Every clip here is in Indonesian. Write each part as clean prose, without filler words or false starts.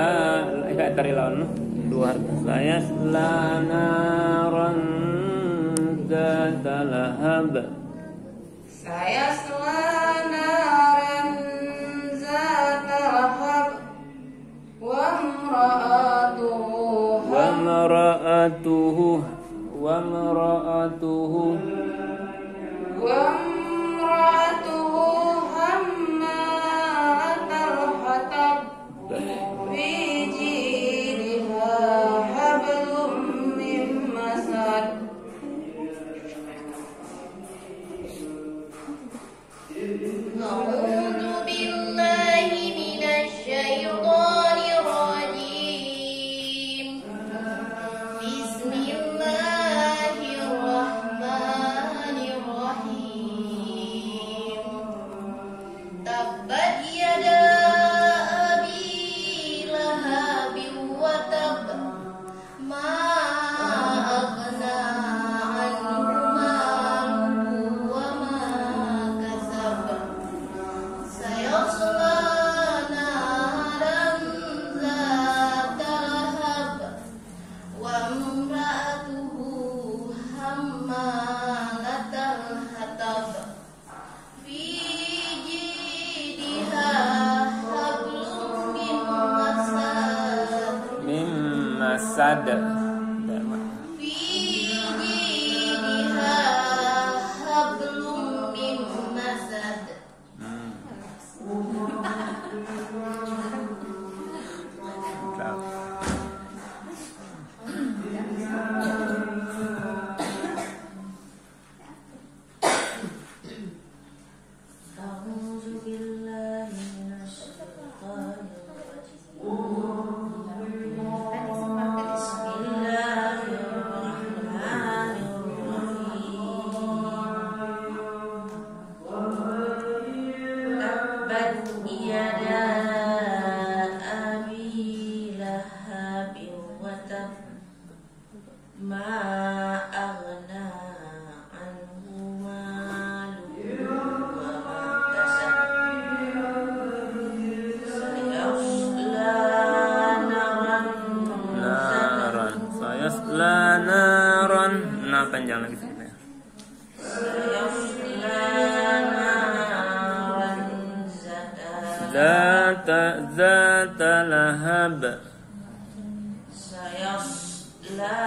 tari lawan dua sayasla naran zata lahab sayasla naran zata lahab wa imra'atuhu hammalatal hatab fi jidha hablum min masad. A'udzu billahi minasy syaithanir rajim. Bismillahirrahmanirrahim. Tabbat yada abi lahabin wa tab. Ma aghna anhu maluhu wa ma kasab. Sayasla naran zata lahab wa imra'atuhu hammalatal hatab fi jidha hablum min masad fi jidha hablum min masad. A'udzu billahi minasy syaithanir rajim. Tabbat yada abi lahabin wa tab. Ma aghna anhu maluhu wa ma kasab. Sayasla naran nah panjang lagi sini. Sayasla naran zata lahab sayasla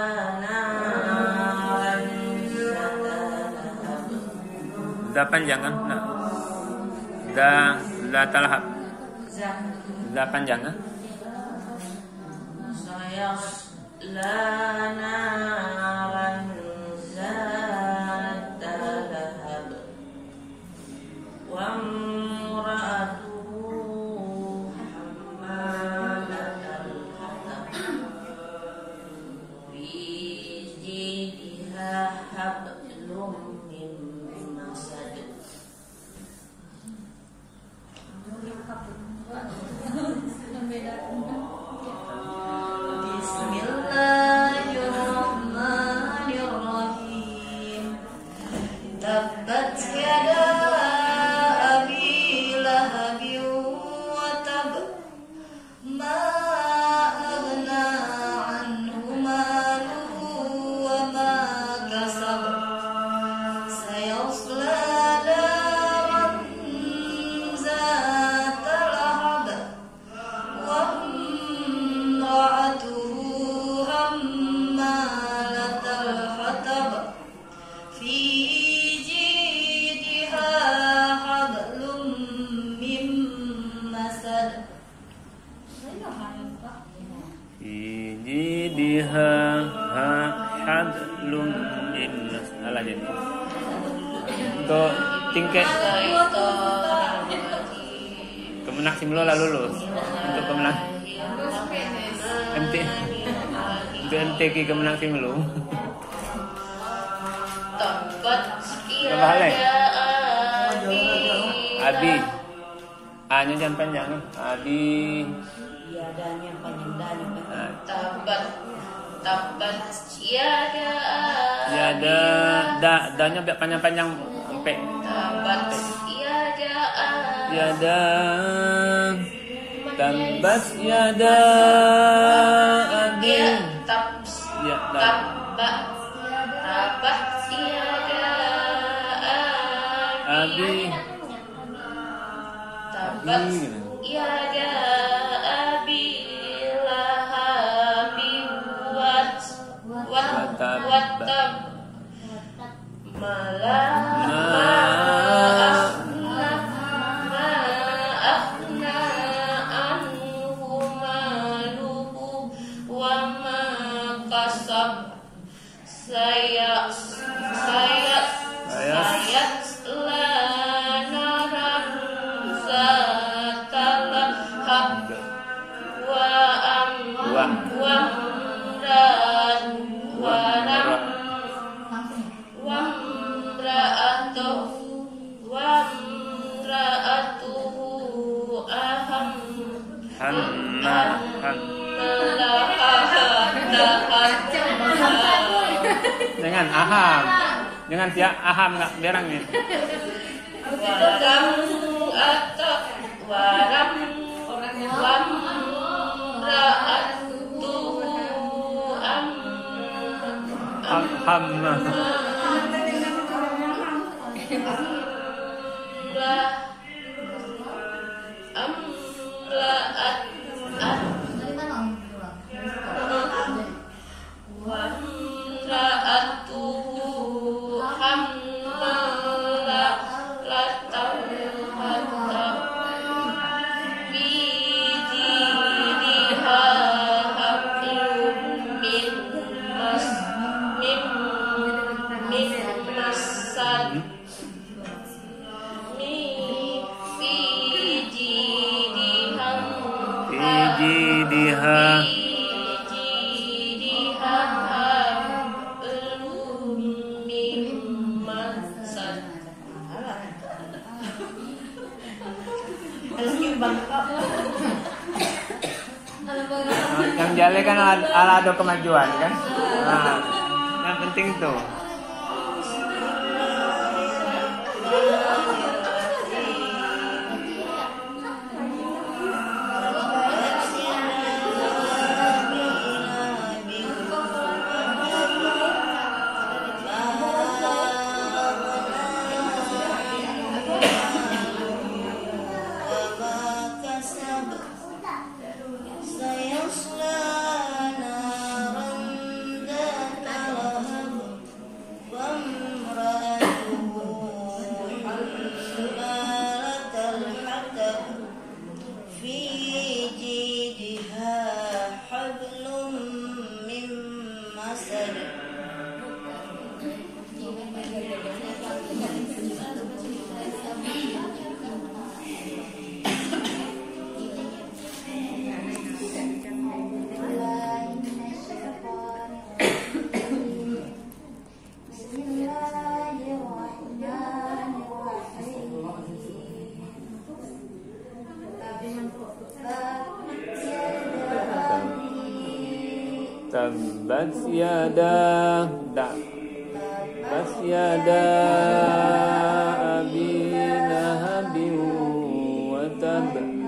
naran zata lahab. za panjang kan nah zata lahab za panjang kan sayasla naran zata lahab wa imra'atuhu hammalatal hatab fi jidha hablum min masad. Bismillahirrahmanirrahim. Tabbat yada abi lahabin wa tab. Ma aghna anhu maluhu wa ma kasab. Sayasla naran zata lahab wa imra'atuhu hammalatal hatab fi jidha hablum min masad. jidha hablum min masad jadi untuk tingkat kemenang simlo lah lulus untuk kemenang MT untuk MTQ kemenang simlo berapa hal Abi A-nya jangan panjang Abi Yadanya panjang nah. Tabat yada da-nya biar panjang-panjang sampai tabat yada yada Tabbat yada abi. Ya, Tabbat yada abi. Tabbat yada abi lahabin wattab akhna anhu maluhu wa ma kasab sayasla naran zata lahab wamra'atuhu Jangan aham. Jangan sia aham enggak berang nih. Yang jale kan ala ada kemajuan kan. Nah, yang penting tuh. Tabbat yada abi lahabin wa tab.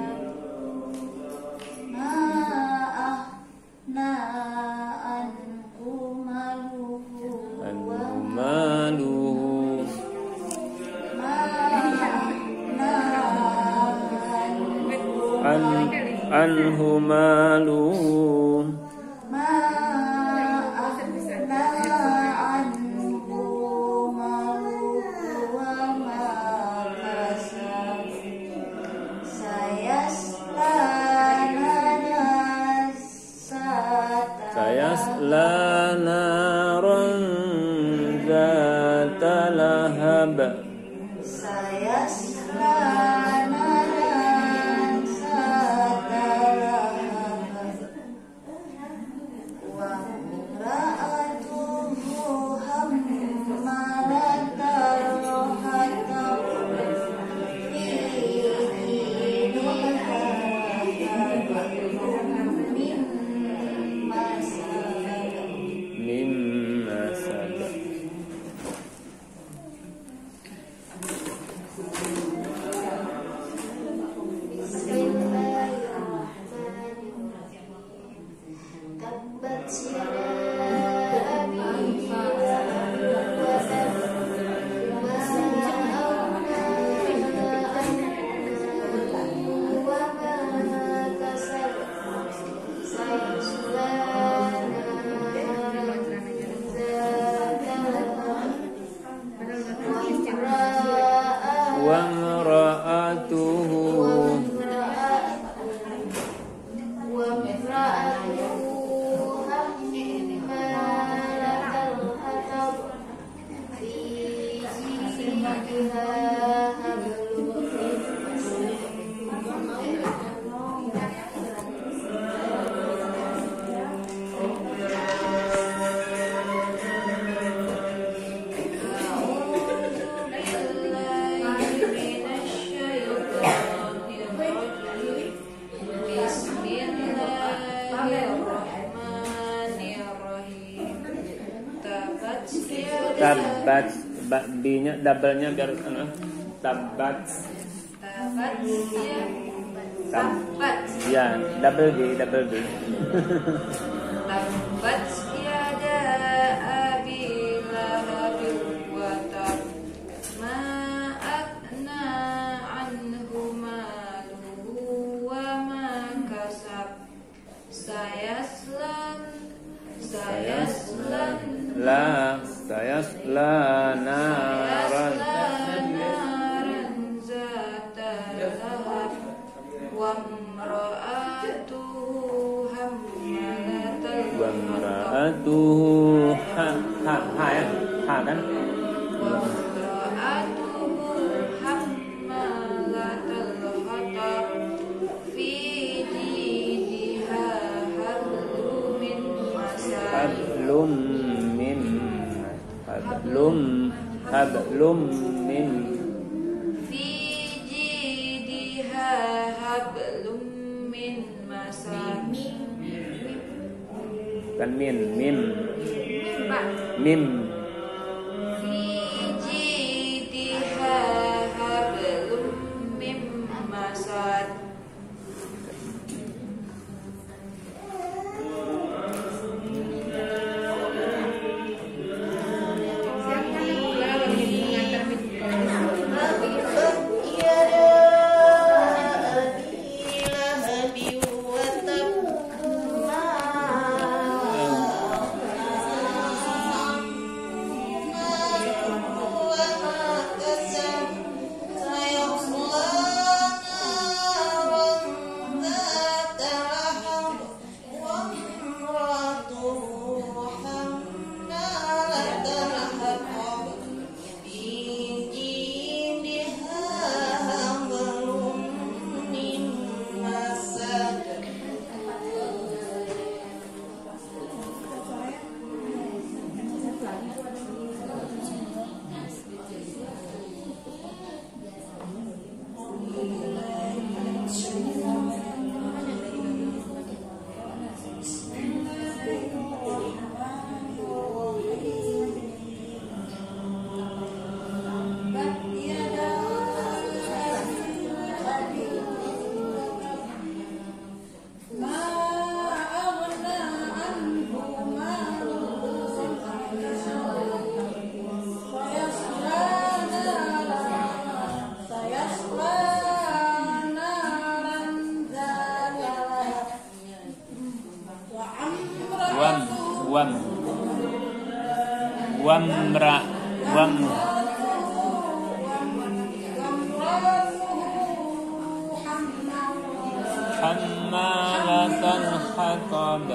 Anhu maluhu sayasla naran zata lahab. Tabat, B-nya double-nya biar tabat. Ya, double B. Tabat yada abi lahabin wa tab ma aghna anhu maluhu wa ma kasab sayaslan naran zata lahab wa imra'atuhu kan? hammalatal hatab fi jidha hablum min masad hablum min fi jidha hablum min masad kan mim fi jidha hablum min masad. hammalatal hatab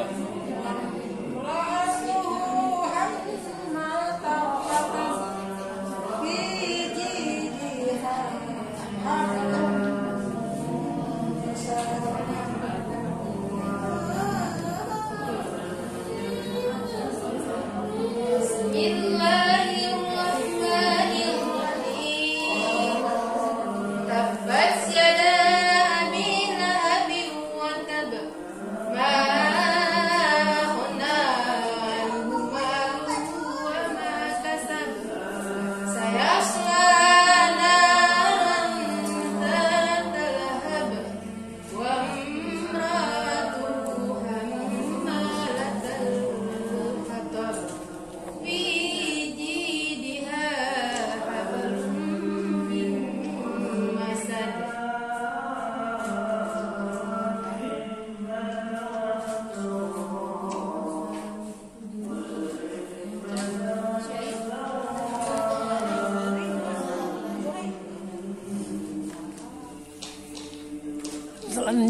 Tabbat yada abi lahabin wa tab ma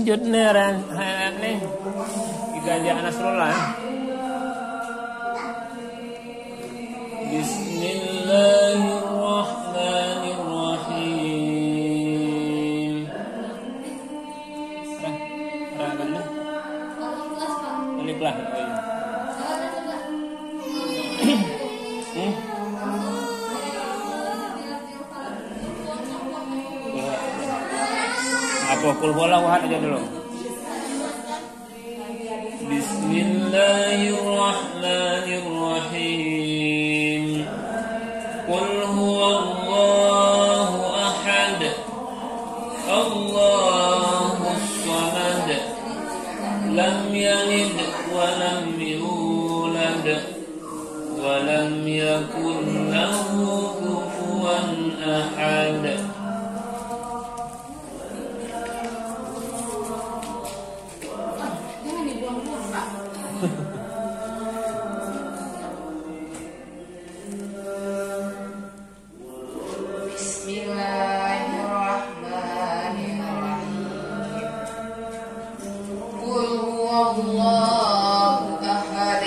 lanjut nih hayat nih. Jika dia Nasrullah. Bismillahirrahmanirrahim. Baliklah. Apa kul huwallahu ahad aja dulu. Bismillahirrahmanirrahim. Qul huwallahu ahad. Allahus samad. Lam yalid wa lam yulad wa lam yakul lahu kufuwan ahad. Allahu ahad,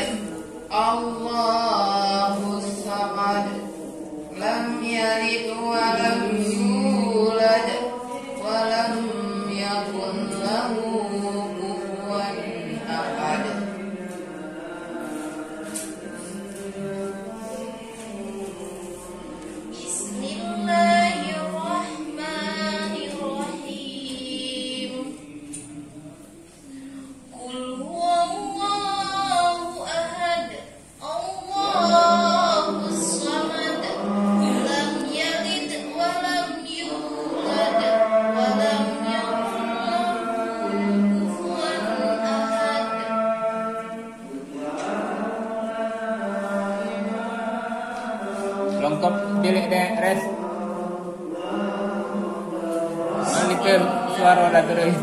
Allahus samad, lam yalid wa lam yulad wa lam yakun lahu kufuwan ahad. Lengkap pilih deh res. Manipir suara dah terus.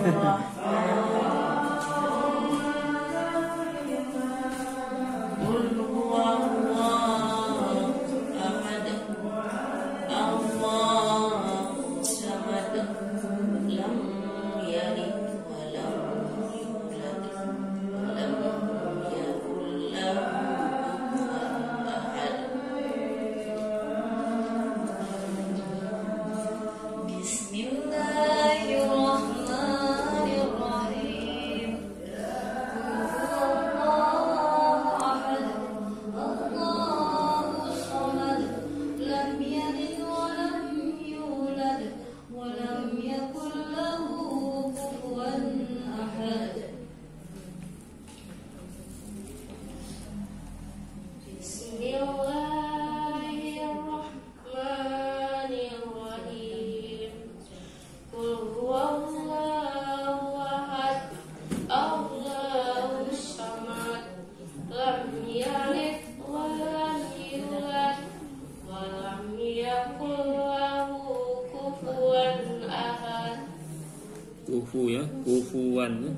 Kufu ya, kufuan ya.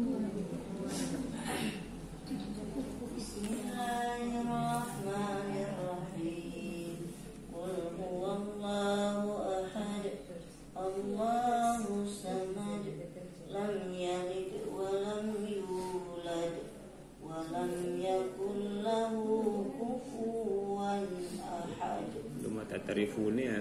Bismillahirrahmanirrahim. Qul huwallahu ahad, Allahus samad, lam yalid wa lam yulad wa lam yakul lahu kufuwan ahad. Cuma tatarifuni ya.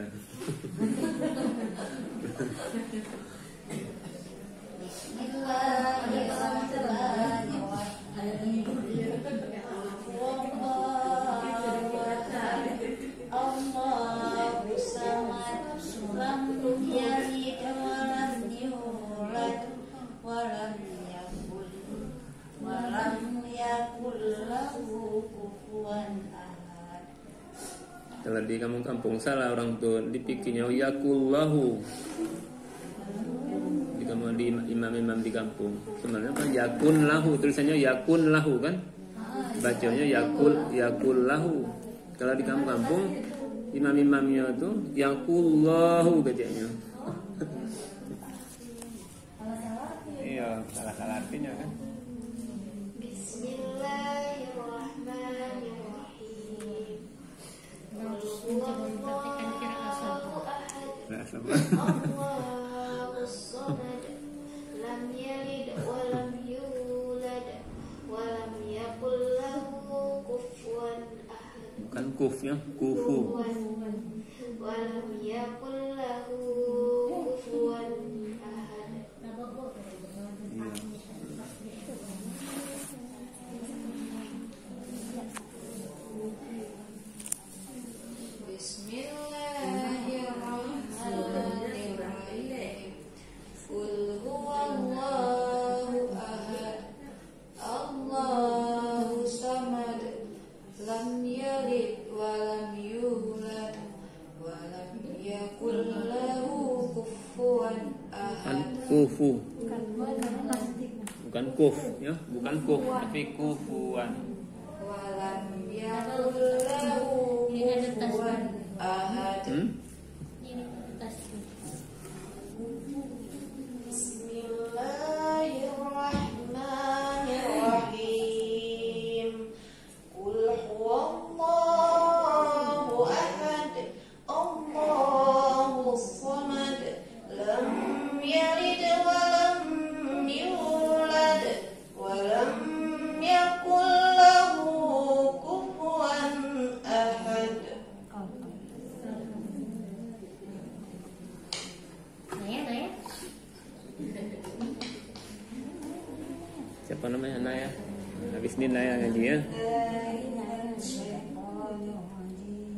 Kalau di kampung-kampung salah orang tuh dipikirnya yakullahu. Di imam-imam di kampung sebenarnya kan yakun lahu, tulisannya yakun lahu kan, bacanya yakul lahu. Kalau di kampung-kampung imam-imamnya tuh yakullahu bacanya. Iya, salah artinya kan. Bismillahirrahmanirrahim. Allahus samad, lam yalid kuf ya, kufu. Walam yakul lahu kufuwan ahad. Iya. Bismillahirrahmanirrahim. Qul huwallahu ahad. Allahu samad. Lam yalid wa lam yulad wa lam yakul lahu kufuwan Bukan ahad. kufu. Bukan kuf ya, bukan kuf tapi kufuan. Wa lam yakul lahu kufuwan ahad. Bismillahirrahmanirrahim. Qul huwallahu ahad. Allahus samad. Lam yalid wa lam yulad wa lam yakul lahu kufuwan ahad. Siapa namanya Naya? Habis ini Naya ngaji ya.